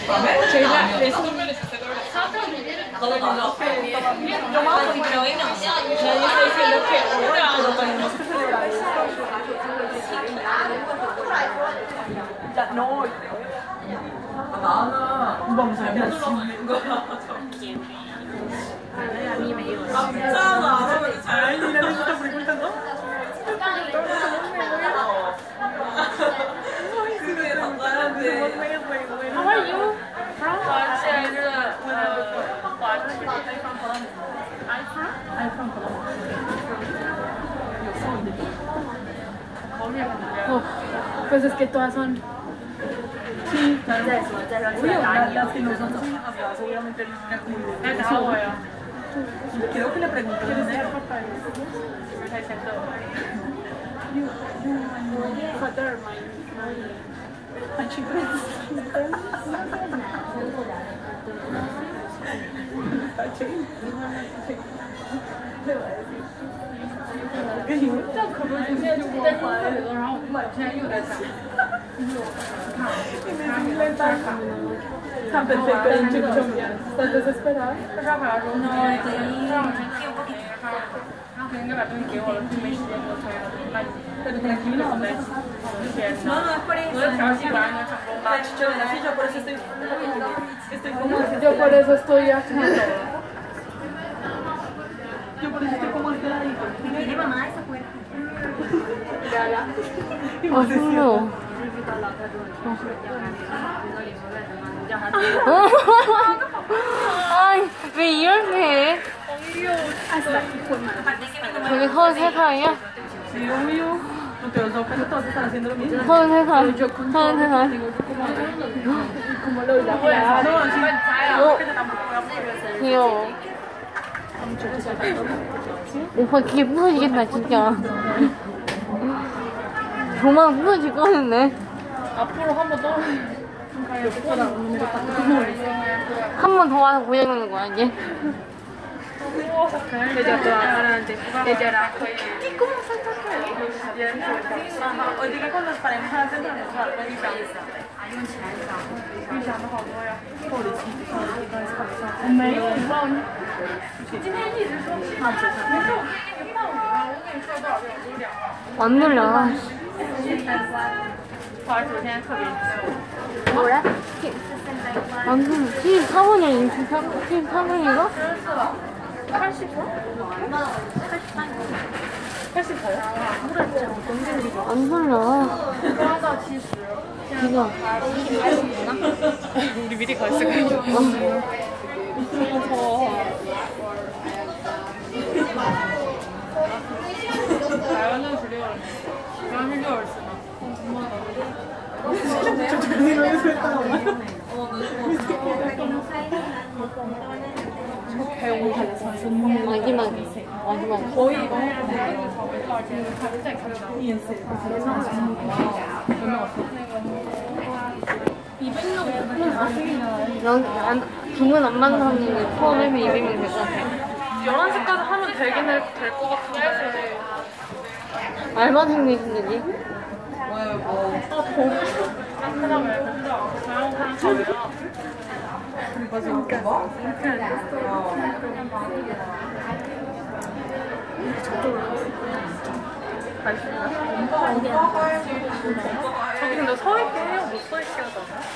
나는 너무 잘 먹는 거야. 감사하다. 너무 잘 진짜 부리고 있었어? 그게 감사한데. How are you? From? I'm from Colombia. Oh, pues es que todas son. Sí, claro. Las que no son chinas, obviamente creo que le pregunté father, my children. Tan perfecto, ¿estás desesperada? No, estoy ahí. Pero tranquilo, no, es por eso. Yo por eso estoy como... Yo por eso estoy haciendo todo. Yo por eso estoy como alteradito. ¿Tiene mamá esa puerta? 아이, 왜 이렇게? 저기 33살이야? 33살. 33살. 귀여워. 오빠 귀 부서지겠다, 진짜. 조만 부서질 거는데. 앞으로 한 번 더. 한 번 더 와서 고장나는 거야, 이제. Hoy dije con las parejas de la 안 눌려. 不好意思，我现在特别急。 뭐래? 안 눌려. 74번이야, 74번인가? 80번? 80번요? 안 눌려. 刚到70. 이거. 우리 미리 가 있어가지고. 나연은 그래요. 나연은 얼마나? 마지막. 거의 주문 안 받는 사람들이 포함하면 200명 될 것 같아. 11시까지 하면 되긴 될 것 같은데. 알바생이신지? 저기 근데 서있긴 해요. 못 서있게 하잖아.